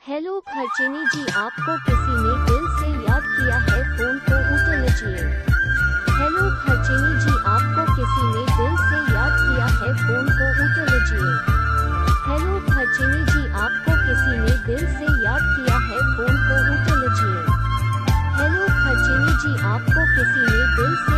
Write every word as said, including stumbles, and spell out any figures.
Hello खर्चिनी जी, आपको किसी ने दिल से याद किया है, फोन को उठा लीजिए। हेलो खर्चिनी जी, आपको किसी ने दिल से याद किया है, फोन को उठा लीजिए। हेलो खर्चिनी जी, आपको किसी ने दिल से याद किया है, फोन को उठा लीजिए। हेलो खर्चिनी जी, आपको किसी ने दिल से